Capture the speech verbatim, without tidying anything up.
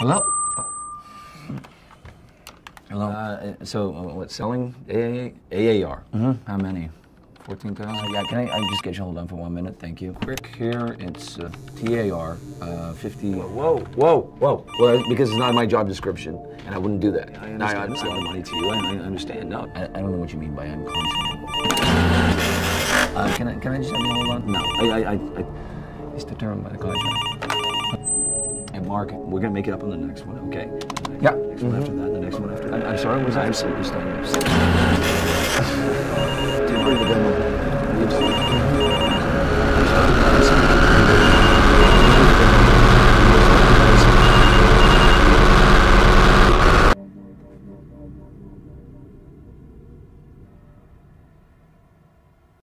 Hello? Hello? Uh, so, uh, what, selling A A R? Mm-hmm. How many? fourteen thousand? Uh, yeah, can I, I just get you hold on for one minute? Thank you. Quick here, it's uh, T A R, uh, fifty... Whoa, whoa, whoa. Well, because it's not my job description, and I wouldn't do that. I understand. I, I, it's a lot of money to you. I, I understand. No, I, I don't know what you mean by unconscionable. Uh, can I, can I just have you hold on? No, I, I, I, I it's determined by the contract. And Mark, we're gonna make it up on the next one, okay? Next, yeah. Next one mm-hmm. after that, the next one after that. I'm sorry, was I? I'm simply starting. Did you bring the gun?